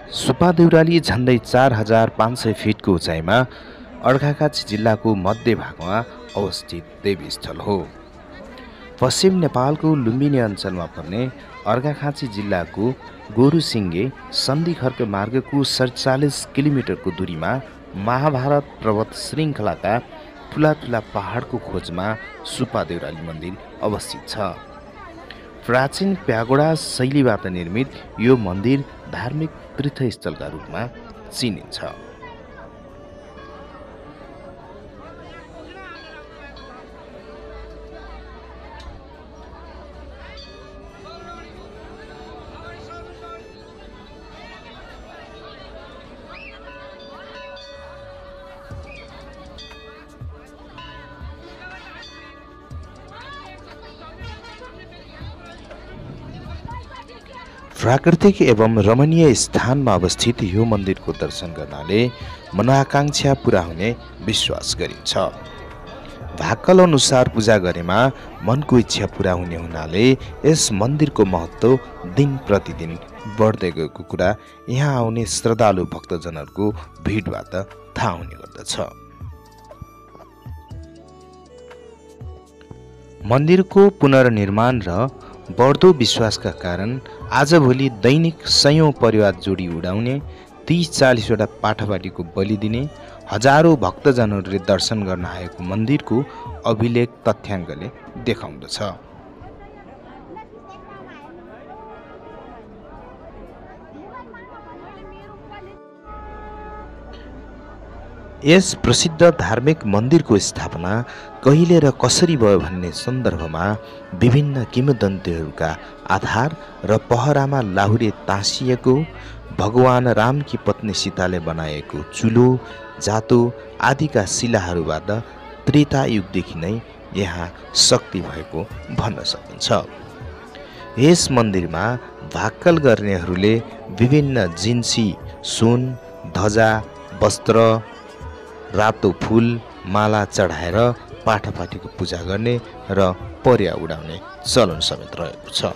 सुपा देउराली झन्डै 4500 फिटको उचाइमा अर्घाखाँची जिल्लाको मध्य भागमा अवस्थित देवीस्थल हो। पश्चिम नेपालको लुम्बिनी अञ्चलमा पर्ने अर्घाखाँची जिल्लाको गोरुसिङ्गे सन्धिखर्क मार्गको 47 किलोमिटरको दूरीमा महाभारत पर्वत श्रृङ्खलाका ठुला पहाडको खोजमा सुपा देउराली मन्दिर अवस्थित छ। प्राचीन प्यागोडा शैलीबाट निर्मित यो मन्दिर धार्मिक तीर्थस्थलका रूपमा चिनिन्छ। प्राकृतिक एवं रमणीय स्थानमा अवस्थित यो मन्दिरको दर्शन गर्नाले मनोकांक्षा पूरा हुने विश्वास गरिन्छ। भाकल अनुसार पूजा गरेमा मनको इच्छा पूरा हुने हुनाले यस मन्दिरको महत्त्व दिन प्रतिदिन बढ्दै गएको कुरा यहाँ आउने श्रद्धालु भक्तजनहरूको भिडबाट थाहा हुने गर्दछ। मन्दिरको पुनर्निर्माण र बढ्दो विश्वासका कारण आजभोलि दैनिक सयौं परिवार जोडी उडाउने 30-40 वटा पाठापाटीको बलि दिने हजारौं भक्तजनहरूले दर्शन गर्न आएको मन्दिरको अभिलेख तथ्याङ्कले देखाउँदछ। यस प्रसिद्ध धार्मिक मन्दिरको स्थापना कहिले र कसरी भयो भन्ने सन्दर्भमा विभिन्न किंवदन्तीहरूका आधार र पहरामा लाहुरे तासिएको, भगवान रामकी पत्नी सीताले बनाएको चुलो, जातो आदिका शिलाहरूबाट त्रेता युगदेखि नै यहाँ शक्ति भएको भन्न सकिन्छ। यस मन्दिरमा भाकल गर्नेहरूले विभिन्न जिन्सी, सुन, ध्वजा, वस्त्र, रातो फूल, माला चढाएर पाठापाटीको पूजा गर्ने र पर्या उडाउने चलन समेत रहेको छ।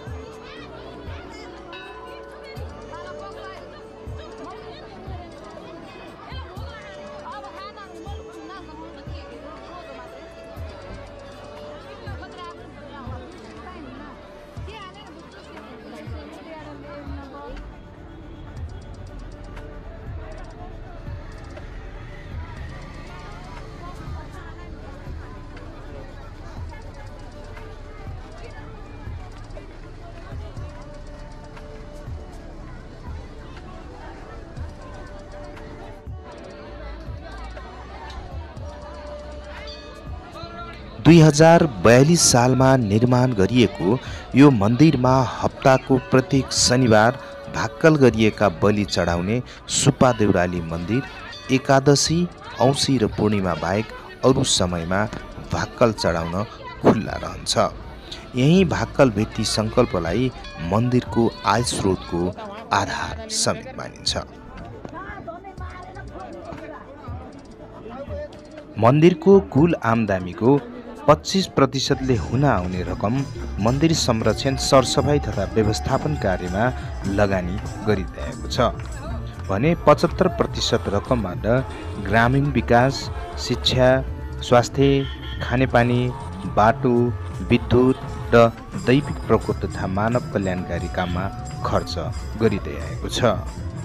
दुई 2042 सालमा निर्माण गरिएको यो मन्दिरमा हप्ताको प्रत्येक शनिबार भाक्कल गरिएका बलि चढाउने सुपा देउराली मन्दिर एकादशी, औँसी र पूर्णिमा बाहेक अरू समयमा भाक्कल चढाउन खुल्ला रहन्छ। यही भाक्कल भेट्टी सङ्कल्पलाई मन्दिरको आय स्रोतको आधार समेत मानिन्छ। मन्दिरको कुल आमदामीको 25% हुन आउने रकम मन्दिर संरक्षण, सरसफाई तथा व्यवस्थापन कार्यमा लगानी गरिरहेको छ भने 75% रकमबाट ग्रामीण विकास, शिक्षा, स्वास्थ्य, खानेपानी, बाटो, विद्युत र दैविक प्रकोप तथा मानव कल्याणकारी काममा खर्च गरिरहेको छ।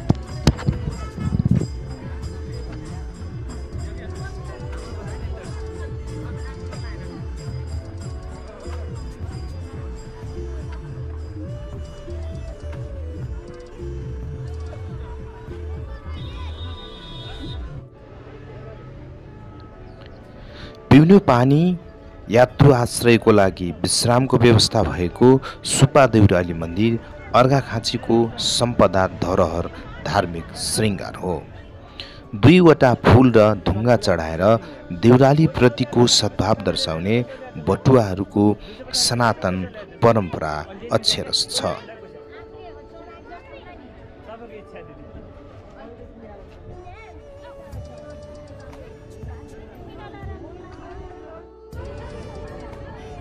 पिउने पानी, यात्रु आश्रयको लागि विश्रामको व्यवस्था भएको सुपा देउराली मन्दिर अर्घाखाँचीको सम्पदा धरोहर धार्मिक श्रृङ्गार हो। 2 वटा फूल र ढुङ्गा चढाएर देउराली प्रतिको सद्भाव दर्शाउने बटुवाहरूको सनातन परम्परा अक्षरश छ।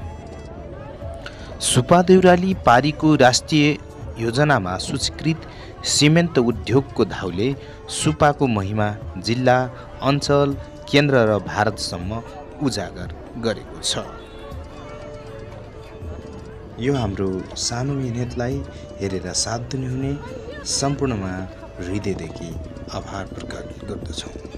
सुपा देउराली पारीको राष्ट्रिय योजनामा सूचीकृत सिमेन्ट उद्योगको धाउले सुपाको महिमा जिल्ला, अञ्चल, केन्द्र र भारतसम्म उजागर गरेको छ। यो हाम्रो सानो मेहनतलाई हेरेर साथ दिनुहुने सम्पूर्णमा हृदयदेखि आभार प्रकट गर्दछौँ।